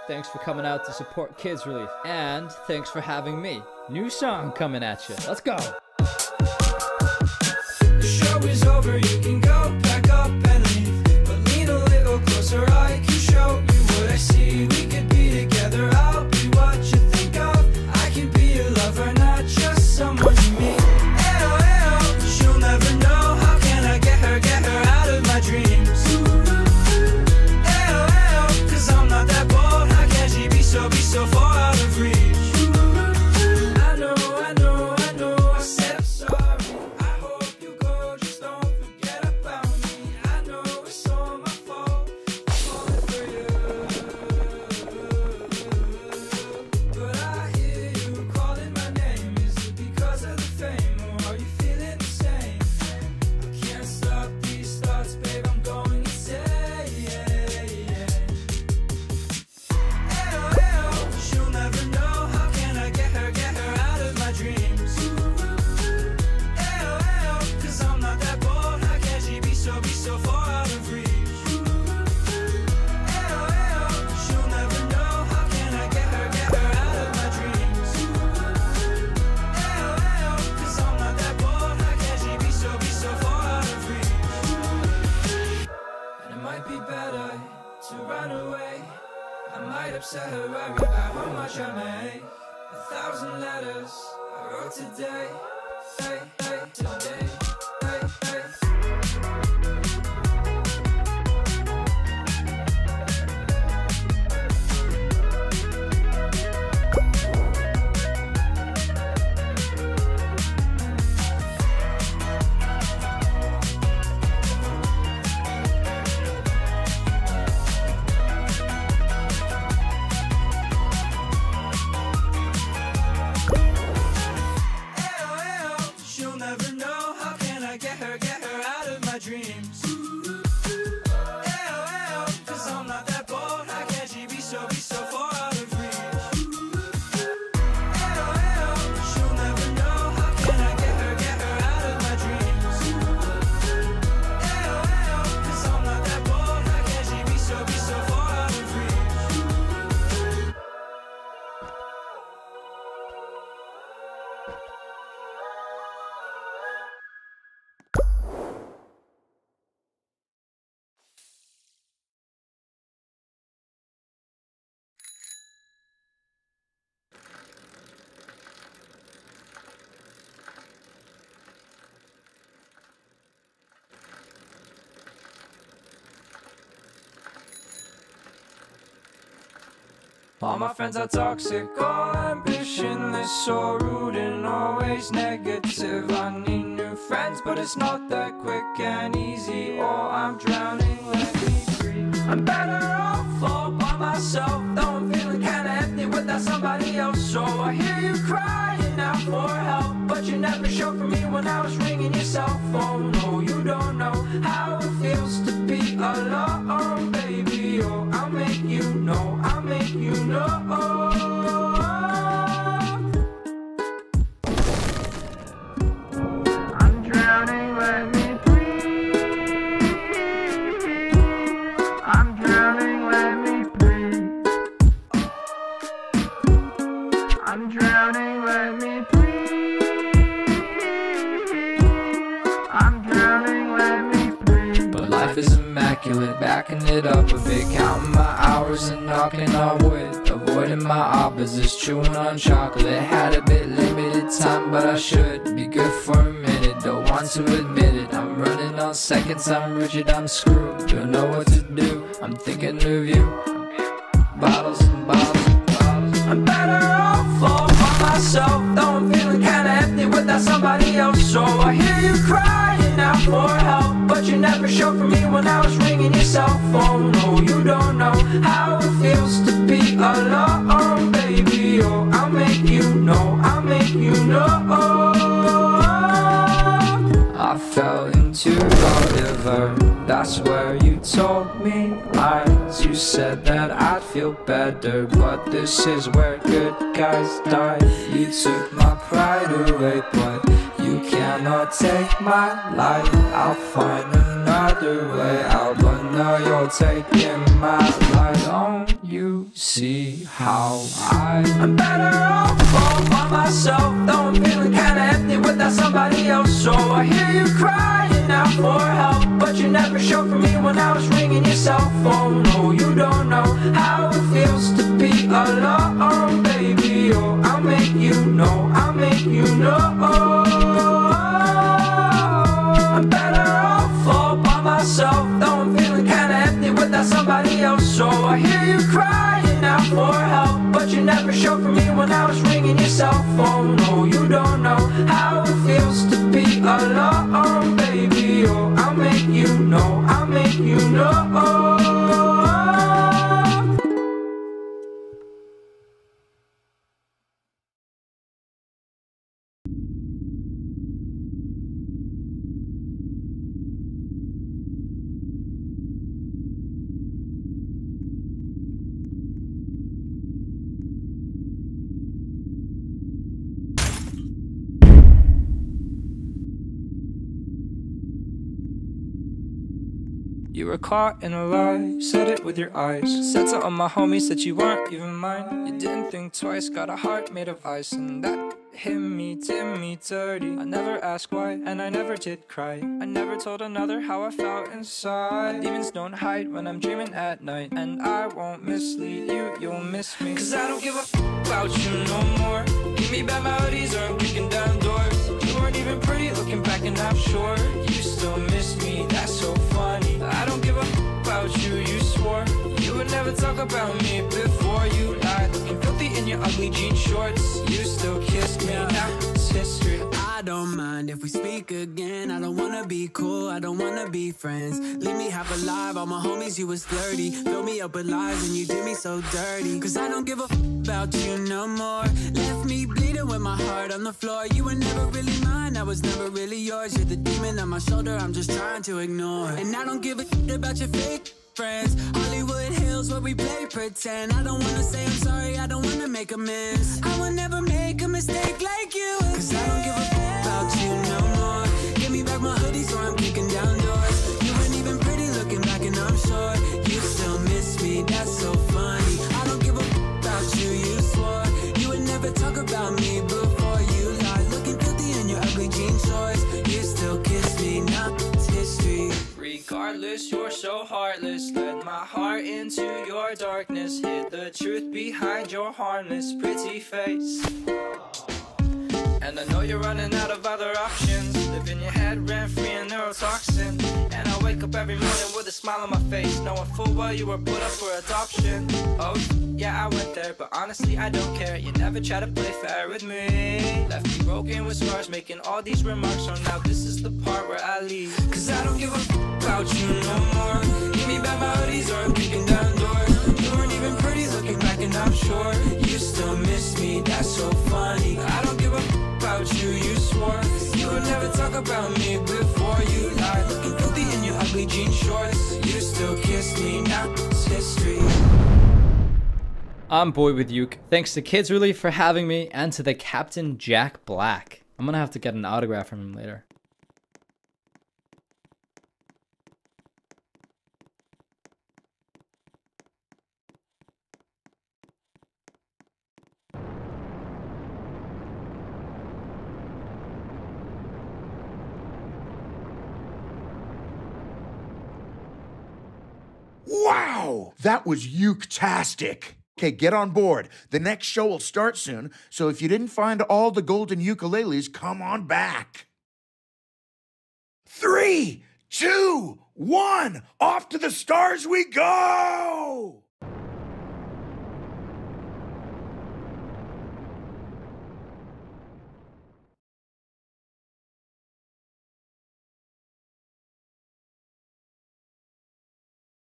thanks for coming out to support Kids Relief. And thanks for having me. New song coming at you. Let's go. The show is over, you can go pack up and leave. But lean a little closer, I can show you what I see. We could be together, I'll be what you think of. I can be your lover, not just someone you meet. Ew, ew, she'll never know. How can I get her out of my dreams? Ew, ew, cause I'm not that bold. How can she be so far out of reach? I know, I said I'm sorry. I hope you go, just don't forget about me. I know it's all my fault, I'm falling for you. But I hear you calling my name. Is it because of the fame, or are you feeling the same? I can't stop these thoughts, babe, I'm going insane. She'll never know. How can I get her out of my dreams? Cause I'm not that bold. How can she be so far out of reach? She'll never know. How can I get her out of my dreams? Cause I'm not that bold. How can she be so far out of reach? And it might be better to run away. I might upset her, worry about how much I made. 1,000 letters I wrote today. Hey, hey, today. Hey, hey. She'll never know. How can I get her out of my dreams? Cause I'm not that bold. How can she be so far out of reach? She'll never know. How can I get her out of my dreams? Cause I'm not that bold. How can she be so far out of reach? All my friends are toxic, all ambitionless, so rude and always negative. I need new friends, but it's not that quick and easy, or I'm drowning, let me breathe. I'm better off all by myself, though I'm feeling kinda empty without somebody else. So I hear you crying out for help, but you never showed for me when I was ringing your cell phone. No, you don't know how it feels to be alone, baby. Oh, I'll make you know, I'll make you know. I'm drowning, let me breathe. I'm drowning, let me breathe. I'm drowning, let me breathe. I'm drowning, let me breathe. But life is immaculate, backing it up a bit, counting my hours and knocking on wood, avoiding my opposites, chewing on chocolate. Had a bit limited time, but I should be good for a minute. Don't want to admit it, I'm running on seconds, I'm rigid, I'm screwed. Don't know what to do, I'm thinking of you. Bottles and bottles and bottles. I'm better off all by myself, though I'm feeling kinda empty without somebody else. So I hear you crying out for help, but you never showed for me when I was ringing your cell phone. No, you don't know how it feels to be alone, baby. Oh, I'll make you know, I'll make you know. I fell into your river, that's where you told me lies. You said that I'd feel better, but this is where good guys die. You took my pride away, but you You cannot take my life. I'll find another way out, but now you're taking my life. Don't you see how I'm better off all by myself? Though I'm feeling kinda empty without somebody else. So I hear you crying out for help, but you never showed for me when I was ringing your cell phone. No, you don't know how it feels to be alone, baby. Oh, I'll make you know, I'll make you know. I'm better off all by myself, though I'm feeling kinda empty without somebody else. So I hear you crying out for help, but you never showed for me when I was ringing your cell phone. No, you don't know how it feels to be alone, baby. Oh, I'll make you know, I'll make you know. You were caught in a lie, said it with your eyes. Said to all my homies that you weren't even mine. You didn't think twice, got a heart made of ice, and that hit me, did me dirty. I never asked why, and I never did cry. I never told another how I felt inside. My demons don't hide when I'm dreaming at night, and I won't mislead you, you'll miss me. Cause I don't give a about you no more. Give me back my hoodies or I'm kicking down doors. You weren't even pretty looking back, and I'm sure you still miss me, that's so funny. I don't give a about you, you swore you would never talk about me before you lied. Looking filthy in your ugly jean shorts, you still kiss me, now it's history. I don't mind if we speak again. I don't wanna be cool, I don't wanna be friends. Leave me half alive, all my homies, you was flirty. Fill me up with lies and you did me so dirty. Cause I don't give a about you no more. Left me bleeding with my heart on the floor. You were never really mine, I was never really yours. You're the demon on my shoulder, I'm just trying to ignore. And I don't give a about your fake friends. Hollywood Hills where we play pretend. I don't wanna say I'm sorry, I don't wanna make amends. I will never make a mistake like you. Cause I don't give a about you no more. Give me back my hoodies or I'm kicking down doors. You weren't even pretty looking back and I'm sure you still miss me, that's so funny. I don't give a about you, you swore you would never talk about me before you lied. Looking filthy in your ugly jean shorts, you still kiss me, now it's history. Regardless, you're so heartless. Led my heart into your darkness. Hid the truth behind your harmless pretty face. And I know you're running out of other options. Live in your head, rent-free and neurotoxin. And I wake up every morning with a smile on my face, knowing full well you were put up for adoption. Oh, yeah, I went there, but honestly I don't care. You never try to play fair with me. Left me broken with scars, making all these remarks. So now this is the part where I leave. Cause I don't give a about you no more. Give me back my hoodies or I'm kicking down doors. You weren't even pretty looking back and I'm sure you still miss me, that's so funny. I don't give a about you, you swore you would never talk about me before you lied. Looking filthy in your ugly jean shorts, you still kiss me, now it's history. I'm Boy with Uke. Thanks to Kids Relief for having me, and to the Captain Jack Black. I'm gonna have to get an autograph from him later. Wow, that was uke-tastic. Okay, get on board. The next show will start soon, so if you didn't find all the golden ukuleles, come on back. 3, 2, 1, off to the stars we go!